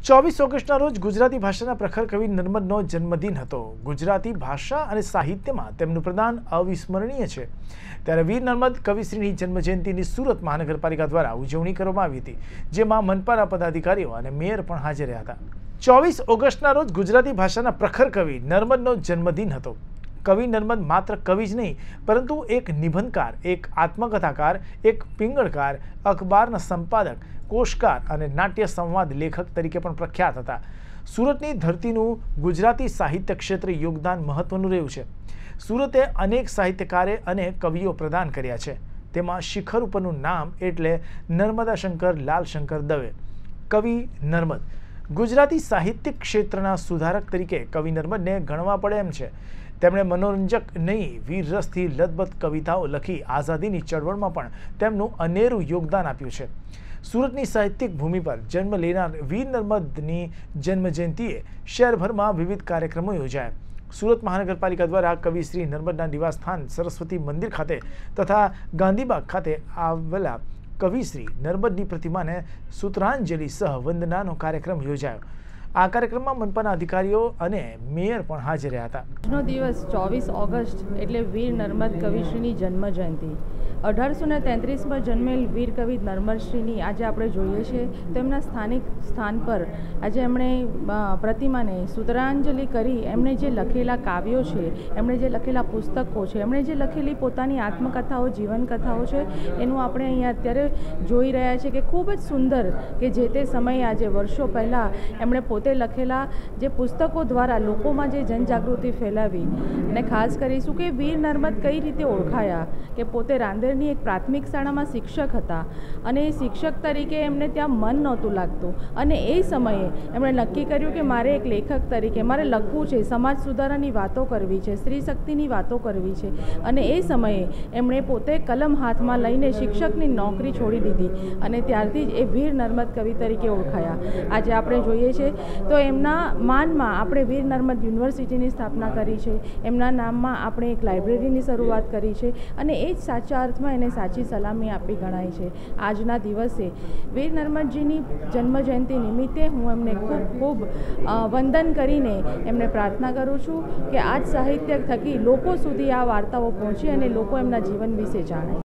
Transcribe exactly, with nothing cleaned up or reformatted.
ચોવીસ ઓગસ્ટના રોજ ગુજરાતી ભાષાના પ્રખર કવિ નર્મદનો જન્મદિન હતો। ગુજરાતી ભાષા અને સાહિત્યમાં તેમનું પ્રદાન અવિસ્મરણીય છે। ત્યારે વીર નર્મદ કવિશ્રીની જન્મજયંતિની સુરત મહાનગરપાલિકા દ્વારા ઉજવણી કરવામાં આવી હતી, જેમાં મનપાના પદાધિકારીઓ અને મેયર પણ હાજર રહ્યા હતા। ચોવીસ ઓગસ્ટના રોજ ગુજરાતી ભાષાના પ્રખર કવિ નર્મદનો જન્મદિન હતો। કવિ નર્મદ માત્ર કવિ જ નહીં, પરંતુ એક નિબંધકાર, એક આત્મકથાકાર, એક પિંગળકાર, અખબારના સંપાદક, કોશકાર અને નાટ્ય સંવાદ લેખક તરીકે પણ પ્રખ્યાત હતા। સુરતની ધરતીનું ગુજરાતી સાહિત્ય ક્ષેત્રે યોગદાન મહત્વનું રહ્યું છે। સુરતે અનેક સાહિત્યકારે અને કવિઓ પ્રદાન કર્યા છે। તેમાં શિખર ઉપરનું નામ એટલે નર્મદા શંકર લાલશંકર દવે। કવિ નર્મદ ગુજરાતી સાહિત્ય ક્ષેત્રના સુધારક તરીકે કવિ નર્મદને ગણવા પડે એમ છે। તેમણે મનોરંજક નહીં, વીરરસથી લદબદ કવિતાઓ લખી આઝાદીની ચળવળમાં પણ તેમનું અનેરું યોગદાન આપ્યું છે। સુરતની સાહિત્યિક ભૂમિ પર જન્મ લેનાર વીર નર્મદની જન્મજયંતિએ શહેરભરમાં વિવિધ કાર્યક્રમો યોજાયા। સુરત મહાનગરપાલિકા દ્વારા કવિ શ્રી નર્મદના નિવાસસ્થાન સરસ્વતી મંદિર ખાતે તથા ગાંધીબાગ ખાતે આવેલા કવિશ્રી નર્મદની પ્રતિમાને સૂત્રાંજલિ સહ વંદનાનો કાર્યક્રમ યોજાયો। આ કાર્યક્રમમાં મનપાના અધિકારીઓ અને મેયર પણ હાજર રહ્યા હતા। આજનો દિવસ ચોવીસ ઓગસ્ટ એટલે વીર નર્મદ કવિશ્રીની જન્મ જયંતિ। અઢારસો ને તેત્રીસમાં જન્મેલ વીર કવિ નર્મદશ્રીની આજે આપણે જોઈએ છીએ, તેમના સ્થાનિક સ્થાન પર આજે એમણે પ્રતિમાને સૂત્રાંજલિ કરી એમણે જે લખેલા કાવ્યો છે, એમણે જે લખેલા પુસ્તકો છે, એમણે જે લખેલી પોતાની આત્મકથાઓ, જીવનકથાઓ છે, એનું આપણે અહીંયા અત્યારે જોઈ રહ્યા છીએ કે ખૂબ જ સુંદર કે જે તે સમયે આજે વર્ષો પહેલાં એમણે પોતે લખેલા જે પુસ્તકો દ્વારા લોકોમાં જે જનજાગૃતિ ફેલાવી। અને ખાસ કરીશું કે વીર નર્મદ કઈ રીતે ઓળખાયા કે પોતે રાંદેરની એક પ્રાથમિક શાળામાં શિક્ષક હતા અને એ શિક્ષક તરીકે એમને ત્યાં મન નહોતું લાગતું અને એ સમયે એમણે નક્કી કર્યું કે મારે એક લેખક તરીકે મારે લખવું છે, સમાજ સુધારાની વાતો કરવી છે, સ્ત્રી શક્તિની વાતો કરવી છે। અને એ સમયે એમણે પોતે કલમ હાથમાં લઈને શિક્ષકની નોકરી છોડી દીધી અને ત્યારથી જ એ વીર નર્મદ કવિ તરીકે ઓળખાયા। આજે આપણે જોઈએ છીએ તો એમના માનમાં આપણે વીર નર્મદ યુનિવર્સિટીની સ્થાપના કરી છે, એમના નામમાં આપણે એક લાઇબ્રેરીની શરૂઆત કરી છે અને એ જ સાચા અર્થમાં એને સાચી સલામી આપી ગણાય છે। આજના દિવસે વીર નર્મદજીની જન્મજયંતિ નિમિત્તે હું એમને ખૂબ ખૂબ વંદન કરીને એમને પ્રાર્થના કરું છું કે આજ સાહિત્ય થકી લોકો સુધી આ વાર્તાઓ પહોંચે અને લોકો એમના જીવન વિશે જાણે।